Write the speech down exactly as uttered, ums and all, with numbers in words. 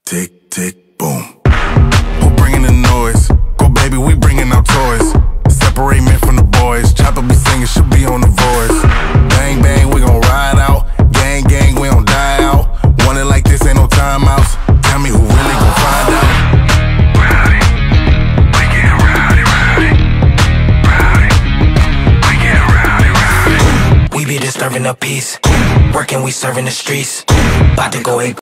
tick, tick, boom. Who bringing the noise? Go baby, we bringing our toys. Separate men from the boys. Chopper be singing, she'll be on the voice. Bang, bang, we gon' ride out. Gang, gang, we don't die out. Want it like this, ain't no timeouts. Tell me who really gon' find out. Rowdy, we get rowdy, rowdy. Rowdy, we get rowdy, rowdy. We be disturbing the peace. Working, we serving the streets. About to go ape.